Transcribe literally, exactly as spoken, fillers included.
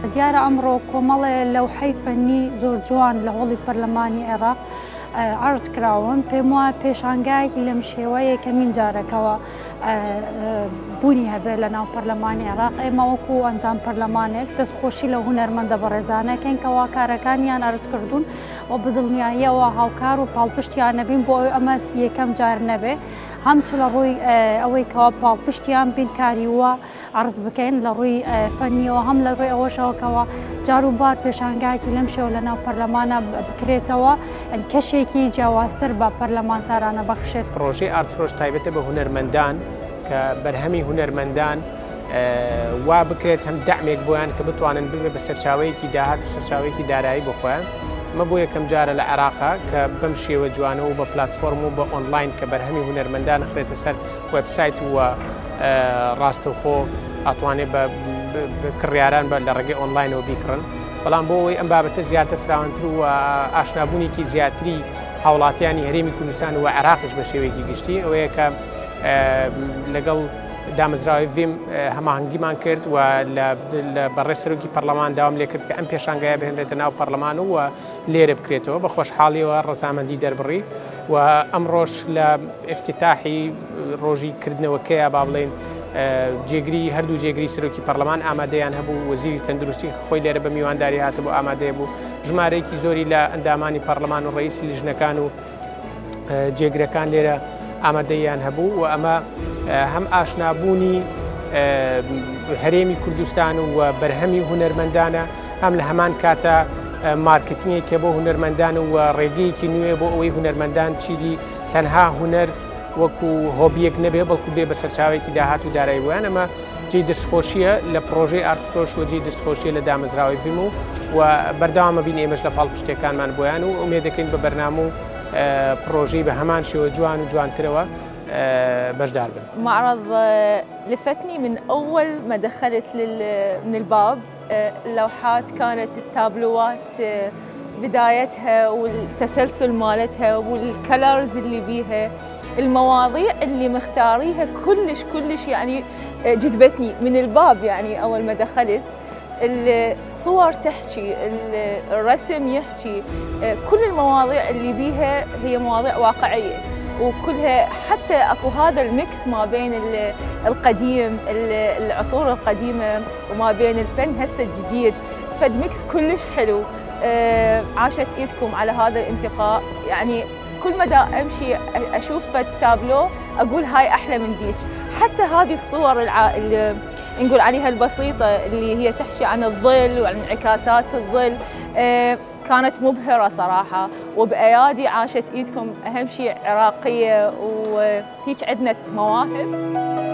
دیارە ئەمڕۆ کۆمەڵێ لەوحەی فەنی زۆر جوان لە هۆڵی پەرلەمانی عێراق عرض کراون. پێم وایە پێشانگایەکی لەم شێوەیە کەمین جارەکەوە بوونی هەبێت لە ناو پەرلەمانی عێراق. ئێمە وەکو ئەندام پەرلەمانێک دەستخۆشی لە هونەرمەندە بەڕێزانەکەین کەوا کارەکانیان عرض کردوون و بدڵنیاییەوە هاوکار و پاڵپشتیان نەبین بۆ ئەوەی ئەمە یەکەم جار نەبێ، هەمچ لە ڕووی ئەوەی کەوا پاڵپشتیان بین کاری وە عرض بکەین لە ڕووی فەنیەوە، هەم لە ڕووی ئەوەشەوە کەوا جاروبار پێشانگایەکی لەم شێوە لە ناو پەرلەمانە بکرێتەوە، کەشێکی جیاوازتر بە پەرلەمانتارانە بەخشێت. پرۆژەی ئارتفرۆش تایبەتە بە هونەرمەندان کە بەرهەمی هونەرمەندان وا بکرێت هەم دەعمێک بۆیان کە بتوانن ببێ بە سەرچاوەیەکی داهات و سەرچاوەیەکی دارایی بخۆیان. مە بۆ یەکەم جارە لە عێراقا کە بەم شێوە جوانە و بە پلاتفۆرم و بە ئۆنلاین کە بەرهەمی هونەرمەندان خرێتە سەر وێبسایت وە ڕاستەوخۆ ئەتوانێت بە کڕیاران بە لە ڕێگەی ئۆنلاینەوە بیکڕن. بەڵام بۆ ئەوەی ئەم بابەتە زیاتر فراوانتر و ئاشنابوونێکی زیاتری هاوڵاتیانی هەرێمی کوردستان و عێراقیش بە شێوەیەکی گشتی ئەوەیە کە لەگەڵ دامەزراوی ڤیم هەماهەنگیمان کرد و لە بەڕێ سەرۆکی پەرلەمان داوام لێ کرد کە ئەم پێشانگایە بهێنرێتە ناو پەرلەمان و لێرە بکرێتەوە بە خۆشحاڵیەوە ڕەزامەندی دەربڕی. و ئەمڕۆژ لە ئفتتاحی ڕۆژی کردنەوەکەیە با بڵێن جێگری هەردوو جێگری سەرۆکی پەرلەمان ئامادەیان هەبوو، وەزیری تەندروستی خۆی لێرە بە میوانداری هاتبوو ئامادەیە بوو، ژمارەیەکی زۆری لە ئەندامانی پەرلەمان و ڕئیسی لیژنەکان و جێگرەکان لێرە ئامادەیان هەبوو و ئەمە هەم ئاشنابوونی هەرێمی کوردستان و بەرهەمی هونەرمەندانە، هەم لە هەمان کاتە مارکتینگێکە بۆ هونەرمەندان و ڕێگەیەکی نوێ بۆ ئەوەی هونەرمەندان چیلی تەنها هونەر وەکو هۆبیەک نەبێ بەڵکو بێ بە سەرچاوێکی داهات و دارایی بوویان. ئەمە جێی دەستخۆشیە لە پرۆژەی ئارتفرۆش و جێی دەستخۆشیە لە دامەزراوی ڤیم و و بەردەوامە بین ئێمەش لە پاڵپشتەکانمان بۆیان و ئومێد دەکەین بە بەرنامە و پرۆژەی بە هەمان شێوە جوان و جوانترەوە بشدار بن. معرض لفتني من أول ما دخلت من الباب. اللوحات كانت التابلوات بدايتها والتسلسل مالتها والكلرز اللي بيها، المواضيع اللي مختاريها كلش كلش يعني جذبتني من الباب. يعني أول ما دخلت الصور تحكي، الرسم يحكي، كل المواضيع اللي بيها هي مواضيع واقعية وكلها، حتى اكو هذا الميكس ما بين القديم العصور القديمة وما بين الفن هسه الجديد، فد ميكس كلش حلو. عاشت ايدكم على هذا الانتقاء، يعني كل مدى امشي اشوف التابلو اقول هاي احلى من ديك. حتى هذه الصور الع... اللي نقول عليها البسيطة اللي هي تحكي عن الظل وعن انعكاسات الظل كانت مبهرة صراحة. وبأيادي عاشت ايدكم اهم شيء عراقية، وهيك عندنا مواهب.